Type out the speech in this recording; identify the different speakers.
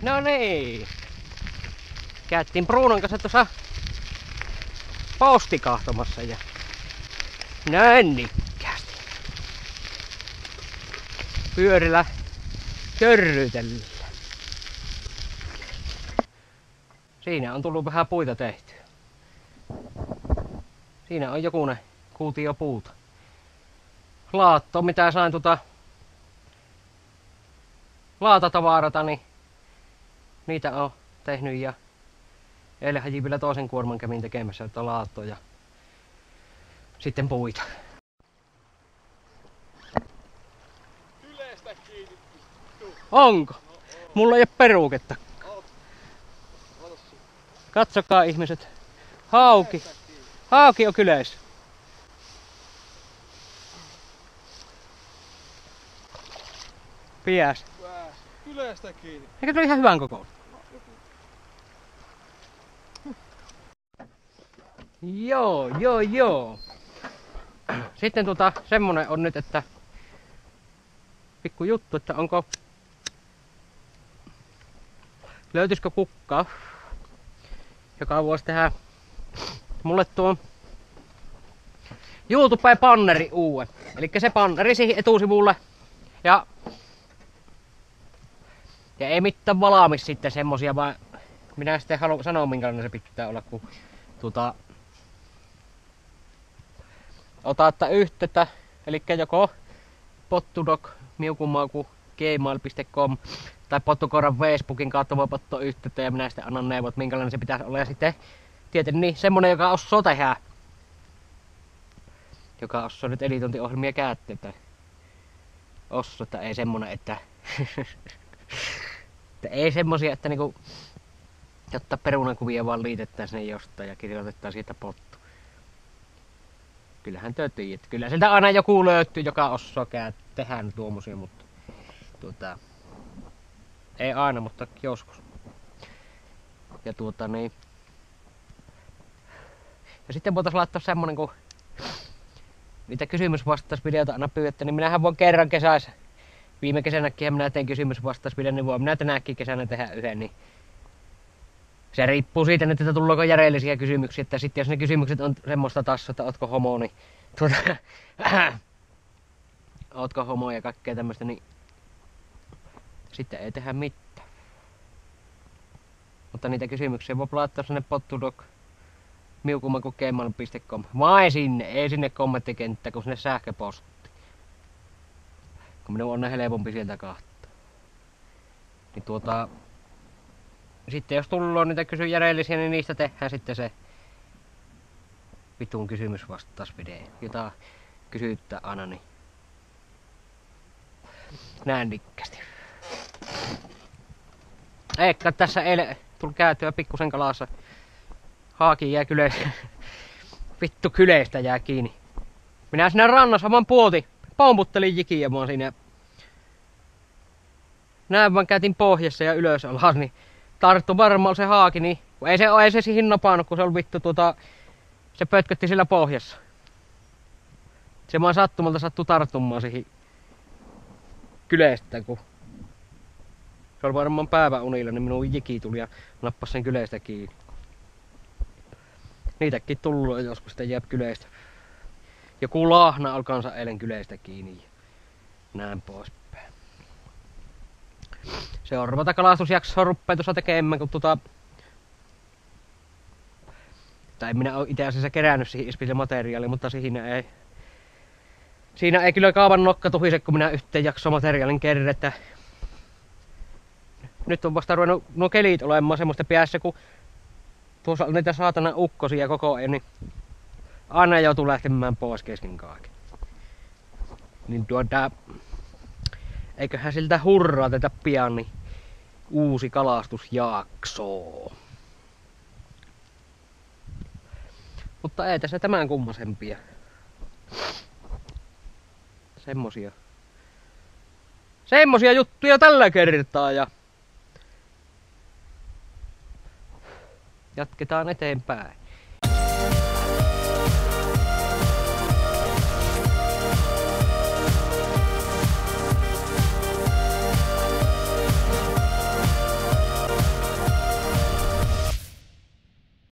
Speaker 1: No niin. Käyttiin Bruunon kanssa tuossa postikahtomassa ja nännikkäästi. Pyörillä körrytellä. Siinä on tullut vähän puita tehtyä. Siinä on jokunen kuutio puuta. Laatto, mitä sain laatatavarata, niin niitä on tehnyt ja eilen vielä toisen kuorman kävin tekemässä laattoa ja sitten puita.
Speaker 2: Yleistä kiinni.
Speaker 1: Onko? Mulla ei ole peruketta. Katsokaa ihmiset. Hauki. Hauki on kyleissä. Piäs.
Speaker 2: Yleistä kiinni.
Speaker 1: Eikö tule ihan hyvän kokoinen? Joo. Sitten semmonen on nyt, että pikku juttu, että löytyisikö kukkaa, joka voisi tehdä mulle tuon YouTubeen banneri uuden. Eli se banneri siihen etusivulle ja ei mitään valmis sitten semmosia, vaan minä sitten haluan sanoa minkälainen se pitää olla, kun otatte yhteyttä, eli joko pottudok@gmail.com tai Pottukoiran Facebookin kautta voi ottaa yhteyttä ja minä sitten annan neuvot, minkälainen se pitäisi olla. Ja sitten tietenkin niin, semmonen, joka osaa tehdä, joka osaa nyt editointiohjelmia käyttää. Osaa, että ei semmonen, että ei semmosia, että niinku jotta perunakuvia vaan liitetään sinne jostain ja kirjoitetaan siitä pottu. Kyllähän te tiedät. Kyllä sieltä aina joku löytyy, joka osaa tehdä tuommoisia, mutta ei aina, mutta joskus. Ja niin. Ja sitten voitais laittaa semmonen, kun niitä kysymysvastausvideoita aina pyydätte, niin minähän voin kerran kesässä. Viime kesänäkin minä tein kysymysvastausvideon, niin voin minä tänäkin kesänä tehdä yhden, niin se riippuu siitä, että tuleeko järjellisiä kysymyksiä, että sitten jos ne kysymykset on semmoista taas, että ootko homo, niin ootko homo ja kaikkea tämmöstä, niin sitten ei tehdä mitään. Mutta niitä kysymyksiä voi laittaa sinne pottudok@gmail.com. Vai sinne, ei sinne kommenttikenttään, kun sinne sähköposti. Kun minun on helpompi sieltä kahtaa. Niin sitten jos tullaan niitä järjellisiä, niin niistä tehdään sitten se vitun kysymysvastausvideo, jota kysyttää aina, niin nännikkästi. Eikä tässä eilen tuli käytyä pikkusen kalassa. Haaki jää kyleistä. Vittu kyleistä jää kiinni. Minä siinä rannassa vaan pomputtelin jikiä vaan siinä. Näin vaan käytin pohjassa ja ylös alas, niin tarttu varmaan se haaki, niin ei se siihen napannut, kun se oli vittu se pötkötti sillä pohjassa. Se vaan sattumalta sattui tarttumaan siihen kyleistä, kun se oli varmaan päiväunilla, niin minun jiki tuli ja nappasi sen kyleistä kiinni. Niitäkin tullut joskus sitten jää kyleistä. Joku lahna oli kanssa eilen kyleistä kiinni ja näin poispäin. Seuraavata kalastusjaksoa ruppee tuossa tekemään, kun tai minä olen itse asiassa kerännyt siihen ispille materiaalia, mutta siinä ei kyllä kaavan nokka tuhise, kun minä yhteen jaksoa materiaalin kerran. Nyt on vasta ruvennut nuo kelit olemaan semmoista päässä, kun tuossa on niitä saatana ukkosia koko ajan, niin aina joutuu lähtemään pois kesken kaiken. Niin eiköhän siltä hurraa tätä pian niin uusi kalastusjakso. Mutta ei tässä tämän kummasempia. Semmosia juttuja tällä kertaa ja jatketaan eteenpäin.